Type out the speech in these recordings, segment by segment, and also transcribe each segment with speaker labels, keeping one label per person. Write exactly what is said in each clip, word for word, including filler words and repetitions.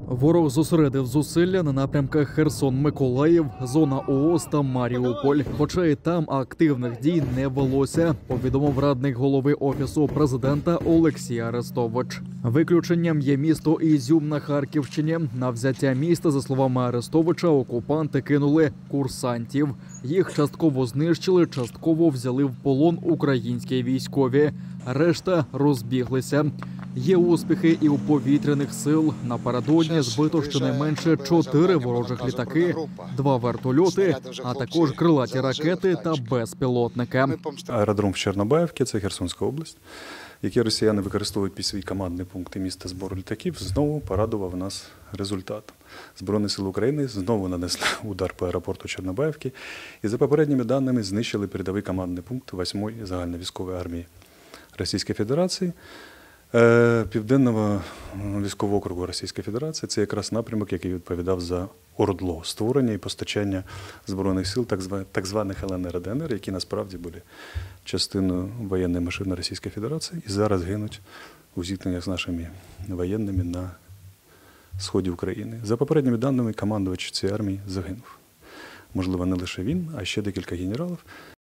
Speaker 1: Ворог зосередив зусилля на напрямках Херсон-Миколаїв, зона ООС та Маріуполь. Хоча і там активних дій не велося, повідомив радник голови Офісу президента Олексій Арестович. Виключенням є місто Ізюм на Харківщині. На взяття міста, за словами Арестовича, окупанти кинули курсантів. Їх частково знищили, частково взяли в полон українські військові. Решта розбіглися. Є успіхи і у повітряних сил. Напередодні збито щонайменше чотири ворожих літаки, два вертольоти, а також крилаті ракети та безпілотники.
Speaker 2: Аеродром в Чорнобаївці, це Херсонська область, який росіяни використовують під свій командний пункт і місце збору літаків, знову порадував нас результатом. Збройні сили України знову нанесли удар по аеропорту Чорнобаївки і, за попередніми даними, знищили передовий командний пункт восьмої загальновійськової армії Російської Федерації. Південного військового округу Російської Федерації – це якраз напрямок, який відповідав за ОРДЛО – створення і постачання Збройних сил так званих ел ен ер, де ен ер, які насправді були частиною воєнної машини Російської Федерації і зараз гинуть у зіткненнях з нашими воєнними на сході України. За попередніми даними, командувач цієї армії загинув. Можливо, не лише він, а ще декілька генералів.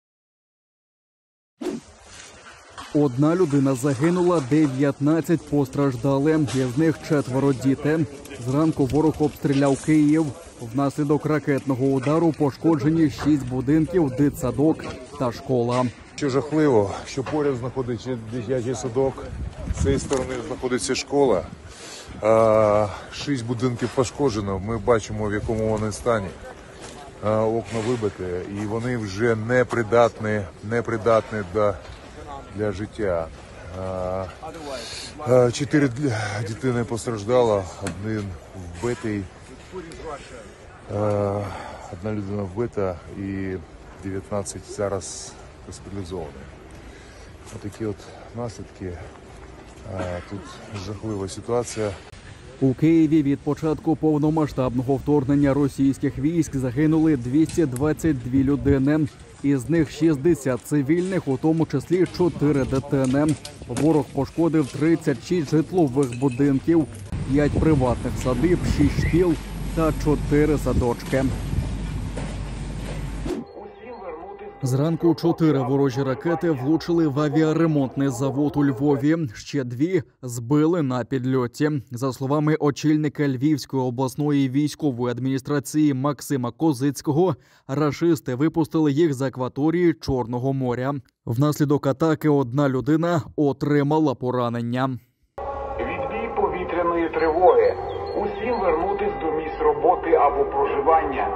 Speaker 1: Одна людина загинула, дев'ятнадцять постраждали. Із них четверо діти. Зранку ворог обстріляв Київ. Внаслідок ракетного удару пошкоджені шість будинків, дитсадок та школа.
Speaker 3: Що жахливо, що поряд знаходиться дитячий садок, з цієї сторони знаходиться школа. Шість будинків пошкоджено, ми бачимо, в якому вони стані. Окна вибиті, і вони вже непридатні, непридатні до для життя. Чотири дитини постраждало, один вбитий, одна людина вбита і дев'ятнадцять зараз госпіталізовані. Отакі от наслідки. Тут жахлива ситуація.
Speaker 1: У Києві від початку повномасштабного вторгнення російських військ загинули двісті двадцять дві людини. Із них шістдесят цивільних, у тому числі чотири дитини. Ворог пошкодив тридцять шість житлових будинків, п'ять приватних садиб, шість шкіл та чотири садочки. Зранку чотири ворожі ракети влучили в авіаремонтний завод у Львові. Ще дві збили на підльоті. За словами очільника Львівської обласної військової адміністрації Максима Козицького, рашисти випустили їх з акваторії Чорного моря. Внаслідок атаки одна людина отримала поранення.
Speaker 4: Відбій повітряної тривоги. Усім вернутись до місць роботи або проживання.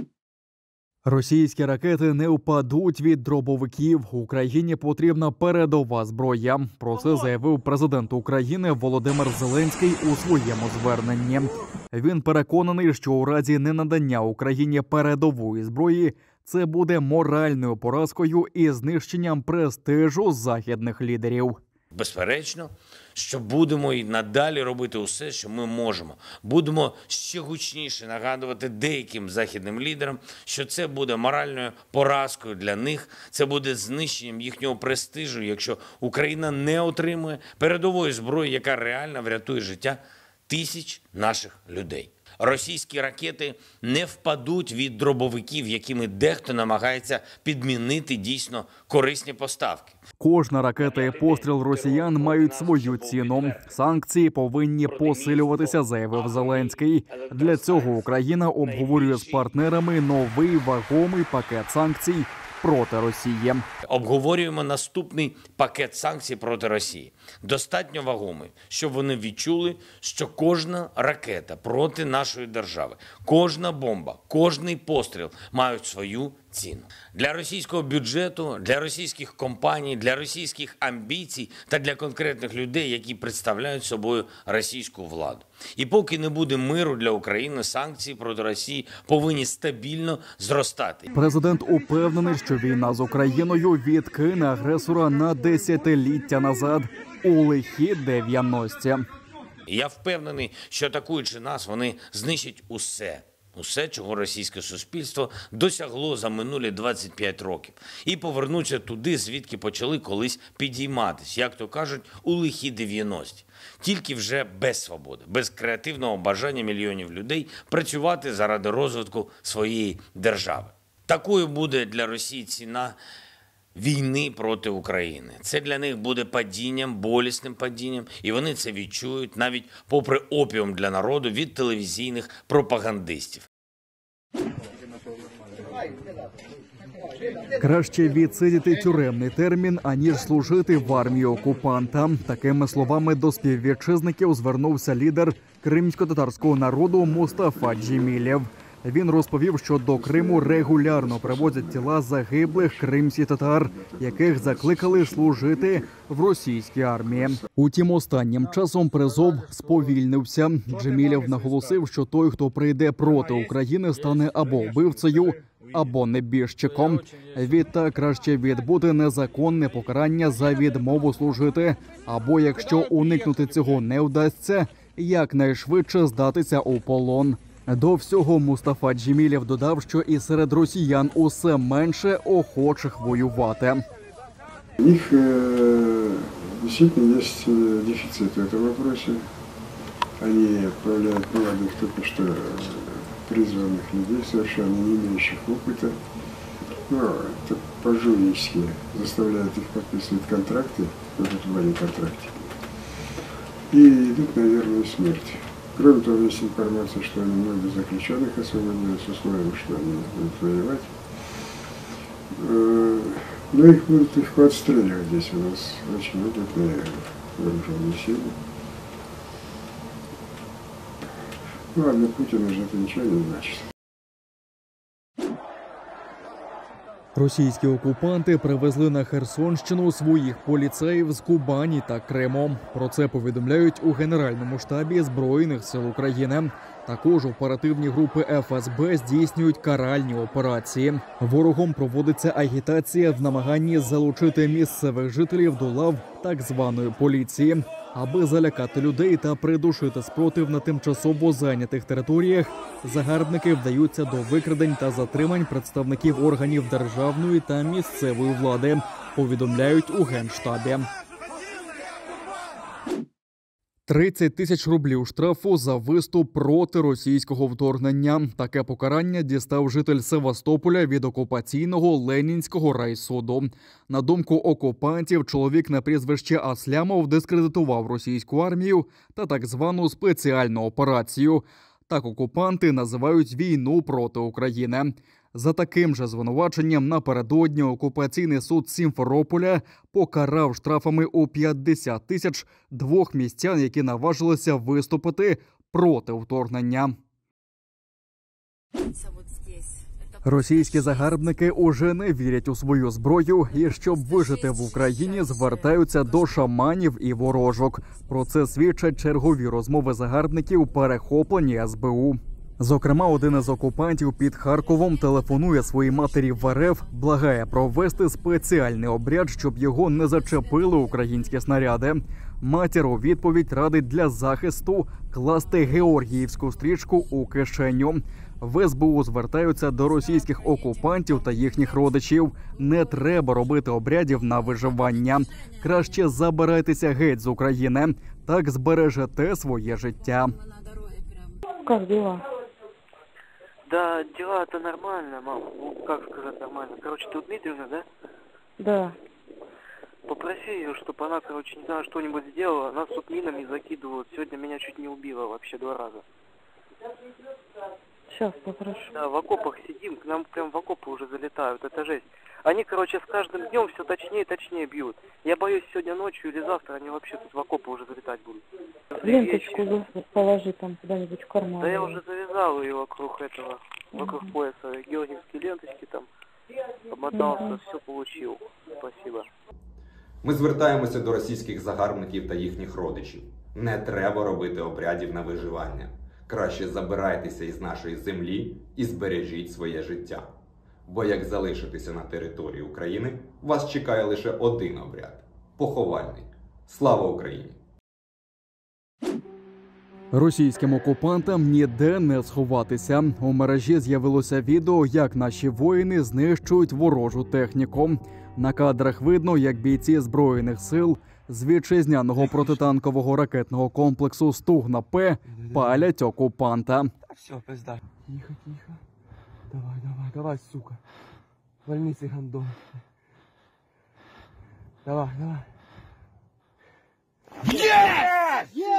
Speaker 1: Російські ракети не впадуть від дробовиків. Україні потрібна передова зброя. Про це заявив президент України Володимир Зеленський у своєму зверненні. Він переконаний, що у разі ненадання Україні передової зброї це буде моральною поразкою і знищенням престижу західних лідерів.
Speaker 5: Безперечно, що будемо і надалі робити усе, що ми можемо. Будемо ще гучніше нагадувати деяким західним лідерам, що це буде моральною поразкою для них, це буде знищенням їхнього престижу, якщо Україна не отримує передової зброї, яка реально врятує життя тисяч наших людей. Російські ракети не впадуть від дробовиків, якими дехто намагається підмінити дійсно корисні поставки.
Speaker 1: Кожна ракета і постріл росіян мають свою ціну. Санкції повинні посилюватися, заявив Зеленський. Для цього Україна обговорює з партнерами новий вагомий пакет санкцій проти Росії.
Speaker 5: Обговорюємо наступний пакет санкцій проти Росії. Достатньо вагомий, щоб вони відчули, що кожна ракета проти нашої держави, кожна бомба, кожний постріл мають свою ціну. Для російського бюджету, для російських компаній, для російських амбіцій та для конкретних людей, які представляють собою російську владу. І поки не буде миру для України, санкції проти Росії повинні стабільно зростати.
Speaker 1: Президент упевнений, що війна з Україною відкине агресора на десятиліття назад у лихі дев'яності.
Speaker 5: Я впевнений, що атакуючи нас, вони знищать усе. усе, чого російське суспільство досягло за минулі двадцять п'ять років, і повернуться туди, звідки почали колись підійматись, як то кажуть, у лихі дев'яності. Тільки вже без свободи, без креативного бажання мільйонів людей працювати заради розвитку своєї держави. Такою буде для Росії ціна війни проти України. Це для них буде падінням, болісним падінням, і вони це відчують навіть попри опіум для народу від телевізійних пропагандистів.
Speaker 1: Краще відсидіти тюремний термін, аніж служити в армії окупанта. Такими словами до співвітчизників звернувся лідер кримсько-татарського народу Мустафа Джемілєв. Він розповів, що до Криму регулярно привозять тіла загиблих кримських татар, яких закликали служити в російській армії. Утім, останнім часом призов сповільнився. Джемілєв наголосив, що той, хто прийде проти України, стане або вбивцею, або небіжчиком. Відтак краще відбути незаконне покарання за відмову служити, або, якщо уникнути цього не вдасться, якнайшвидше здатися у полон. До всього Мустафа Джемілєв додав, що і серед росіян усе менше охочих воювати.
Speaker 6: У них э, действительно есть дефицит в этом вопросе. Они отправляют молодых только что призванных людей, совершенно не имеющих опыта. Ну, это по-жульнически заставляют их подписывать контракты, вот это военные контракты, и идут на верную смерть. Кроме того, есть информация, что они много заключенных освободили с условием, что они будут воевать. Но их будут легко отстреливать. Здесь у нас очень опытные вооруженные силы. Ну, а для Путина же это ничего не значит.
Speaker 1: Російські окупанти привезли на Херсонщину своїх поліцеїв з Кубані та Криму. Про це повідомляють у Генеральному штабі Збройних сил України. Також оперативні групи еф ес бе здійснюють каральні операції. Ворогом проводиться агітація в намаганні залучити місцевих жителів до лав так званої поліції. Аби залякати людей та придушити спротив на тимчасово зайнятих територіях, загарбники вдаються до викрадень та затримань представників органів державної та місцевої влади, повідомляють у Генштабі. тридцять тисяч рублів штрафу за виступ проти російського вторгнення. Таке покарання дістав житель Севастополя від окупаційного Ленінського райсуду. На думку окупантів, чоловік на прізвище Аслямов дискредитував російську армію та так звану спеціальну операцію. Так окупанти називають війну проти України. За таким же звинуваченням напередодні окупаційний суд Сімферополя покарав штрафами у п'ятдесят тисяч двох містян, які наважилися виступити проти вторгнення. Російські загарбники уже не вірять у свою зброю і, щоб вижити в Україні, звертаються до шаманів і ворожок. Про це свідчать чергові розмови загарбників, перехоплені ес бе у. Зокрема, один із окупантів під Харковом телефонує своїй матері в ер еф, благає провести спеціальний обряд, щоб його не зачепили українські снаряди. Матір у відповідь радить для захисту класти георгіївську стрічку у кишеню. В ес бе у звертаються до російських окупантів та їхніх родичів. Не треба робити обрядів на виживання. Краще забирайтеся геть з України. Так збережете своє життя.
Speaker 7: Как дела?
Speaker 8: Да, дела-то нормально, мам. Ну, как сказать нормально? Короче, ты у Дмитриевны, да?
Speaker 7: Да.
Speaker 8: Попроси ее, чтобы она, короче, не знаю, что-нибудь сделала. Нас тут минами закидывают. Сегодня меня чуть не убило вообще два раза.
Speaker 7: Сейчас попрошу.
Speaker 8: Да, в окопах сидим, к нам прям в окопы уже залетают. Это жесть. Они, короче, с каждым днем все точнее и точнее бьют. Я боюсь, сегодня ночью или завтра они вообще тут в окопы уже залетать будут.
Speaker 7: Ленточку положи там куда-нибудь в карман.
Speaker 8: Да я уже завязал ее вокруг этого, вокруг uh-huh. пояса. Георгиевские ленточки там. Обмотался, uh-huh. все получил. Спасибо.
Speaker 9: Ми звертаємося до російських загарбників та їхніх родичів. Не треба робити обрядів на виживання. Краще забирайтеся із нашої землі і збережіть своє життя. Бо як залишитися на території України, вас чекає лише один обряд – поховальний. Слава Україні!
Speaker 1: Російським окупантам ніде не сховатися. У мережі з'явилося відео, як наші воїни знищують ворожу техніку. На кадрах видно, як бійці Збройних сил з вітчизняного протитанкового ракетного комплексу «Стугна-П» палять окупанта.
Speaker 10: Все, пизда. Тихо, тихо. Давай, давай, давай, сука. Вольни цей гандон. Давай, давай. Yes! Yes!